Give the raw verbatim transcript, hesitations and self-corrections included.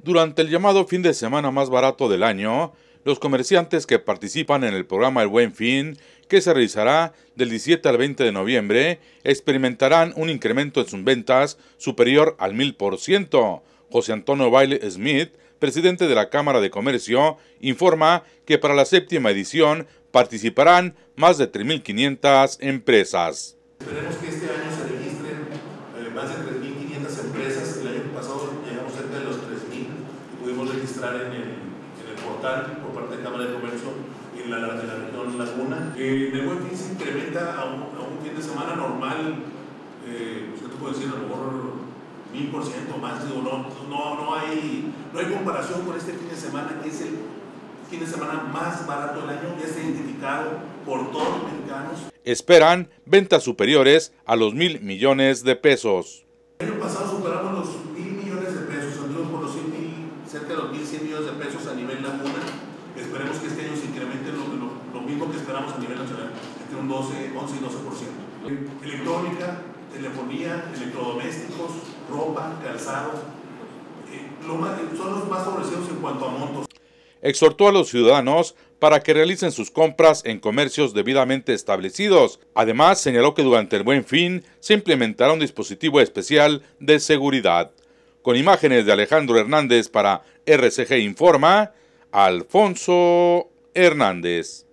Durante el llamado fin de semana más barato del año, los comerciantes que participan en el programa El Buen Fin, que se realizará del diecisiete al veinte de noviembre, experimentarán un incremento en sus ventas superior al mil por ciento. José Antonio Baile Smith, presidente de la Cámara de Comercio, informa que para la séptima edición participarán más de tres mil quinientas empresas. Esperemos que este año se registren eh, más de tres mil quinientas empresas. El año pasado llegamos cerca de los tres mil y pudimos registrar en el, en el portal por parte de Cámara de Comercio en la, de la región Laguna. Eh, el Buen Fin se incrementa a un, a un fin de semana normal, eh, pues, ¿qué te puedo decir? A lo mejor mil por ciento más. Digo, no, no, no, hay, no hay comparación con este fin de semana, que es el fin de semana más barato del año. Ya está identificado por todos los mexicanos. Esperan ventas superiores a los mil millones de pesos. El año pasado superamos los mil millones de pesos, anduvimos por los cien mil, cerca de los mil cien millones de pesos a nivel Laguna. Esperemos que este año se incremente lo, lo, lo mismo que esperamos a nivel nacional, entre un doce, once y doce por ciento. Electrónica, telefonía, electrodomésticos, ropa, calzado, eh, lo más, son los más favorecidos en cuanto a montos. Exhortó a los ciudadanos para que realicen sus compras en comercios debidamente establecidos. Además, señaló que durante el Buen Fin se implementará un dispositivo especial de seguridad. Con imágenes de Alejandro Hernández para R C G Informa, Alfonso Hernández.